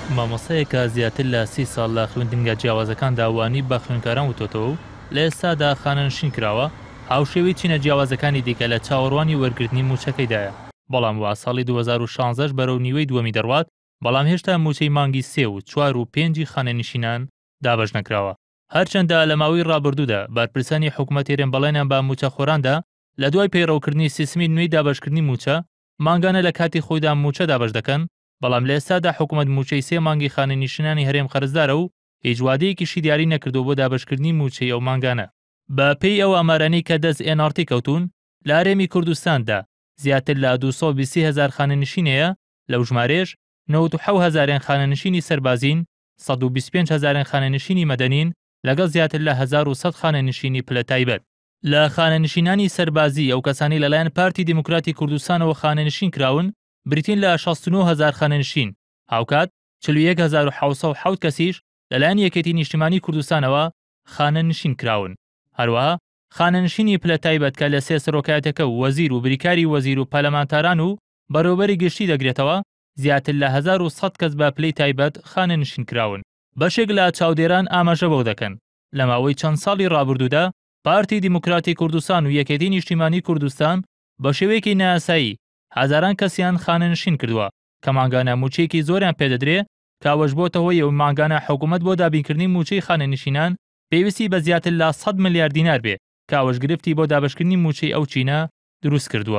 مامۆسەیەکە زیاتر لە 30 ساڵ لە خوێندنگە جیاوازەکان داوانی بە خوێندکاران وتۆتەوە و لە ئێستادا خانەنشین کراوە هاوشێوەی چینە جیاوازەکانی دیکە لە چاوەڕوانی وەرگرتنی موچەکەیدایە. بەڵام وا ساڵی 2016 بەرەو نیوەی دووەمی دەڕوات، بەڵام هێشتا موچەی مانگی 3 و 4 و 5 خانەنشینان دابەش نەکراوە. هەرچەندە لە ماوەی ڕابردوودا بارپرسانی حکوومەت هێرنبەڵێنیان بە موچەخۆراندا لە دوای پەیڕەوکردنی سیستمی نوێی دابەشکردنی موچە مانگانە لە کاتی خۆیدا موچە دابەش دەکەن، بەڵام لە ئێستادا حکوومەت موچەی 3 مانگی خانەنشینانی هەرێم خەرزدارە و هیچ وادەیەکیشی دیاری نەکردو بۆ دابەشکردنی موچەی ئەو مانگانە. بە پێی ئەو ئامارانەی کە دەست NRT کەوتون، لە هەرێمی کوردستاندا زیاتر لە 220,000 خانەنشینەیە، لەو ژمارەیەش 97,000 خانەنشینی سەربازین، 125,000 خانەنشینی مەدەنین لەگەڵ زیاتر لە 1100 خانەنشینی پلە تایبەت. لە خانەنشینانی سەربازی ئەو کەسانی لەلایەن پارتی دیموکراتی کوردستانەوە خانەنشین کراون بریتین لە 69,000 خانەنشین، هاوکات 41,707 کەسیش لەلایەن یەکێتی نیشتیمانی کوردستانەوە خانەنشین کراون. هەروەها خانەنشینی پلە تایبەت کە لە سێ سەرۆکایەتەکە و وەزیر و بریکاری وەزیر و پەرلەمانتاران و بەڕێوەبەری گشتی دەگرێتەوە، زیاتر لە 1100 کەس بە پلەی تایبەت خانەنشین کراون. بەشێک لە چاودێران ئاماژە بەو دەکەن لە ماوەی چەند ساڵی ڕابردوودا پارتی دیموکراتی کوردستان و یەکێتی نیشتیمانی کوردستان بە شێوەیەکی نایاسایی هەزاران کەسیان خانەنشین کردووە کە ماگانە موچەیەکی زۆریان پێدەدرێ، کاوەش بۆتەوەی ئەو ماگانە حکوومەت بۆ دابینکردنی موچەی خانەنشینان پێویستی بە زیاتر لە 100 ملیار دینار بێ، کاوەش گرفتی بۆ دابەشکردنی موچەی ئەو چینە دروست کردووە.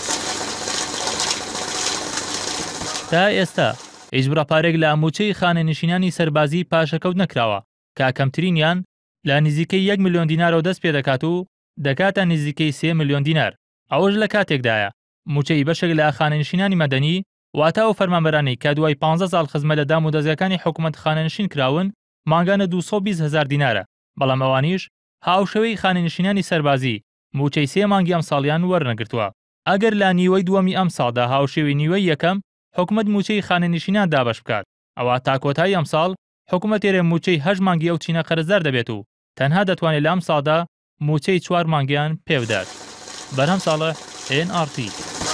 تا ئێستا هیچ بڕەپارێک لە موچەی خانەنشینانی سەربازی پاشەکەوت نەکراوە کە کەمترینیان لە نزیکەی 1 ملیۆن دینارەوە دەست پێ دەکات و دەکاتە نزیکەی 3 ملیۆن دینار. ئەوەش لە کاتێکدایە موچەی بەشێک لە خانەنشینانی مەدەنی واتە و فەرمانبەرانی کە دوای 15 ساڵ خزمەت لە دام و دەستگاکانی حکوومەت خانەنشین کراون ماگانە 220,000 دینارە، بەڵام ئەوانیش هاوشەوەی خانەنشینانی سەربازی موچەی 3 مانگی ئەم ساڵیان وەرنەگرتووە. ئەگەر لە نیوەی دووەمی ئەم ساڵدا هاوشێوی نیوەی یەکەم حکوومەت موچەی خانەنشینان دابەش بکات، ئەوە تا کۆتایی ئەم ساڵ حکوومەت هێرێ موچەی 8 مانگی ئەو چینە قەرزدار دەبێت و تەنها دەتوانێت لە ئەم ساڵدا موچەی 4 مانگیان پێ بدات. بەرهەم ساڵە NRT.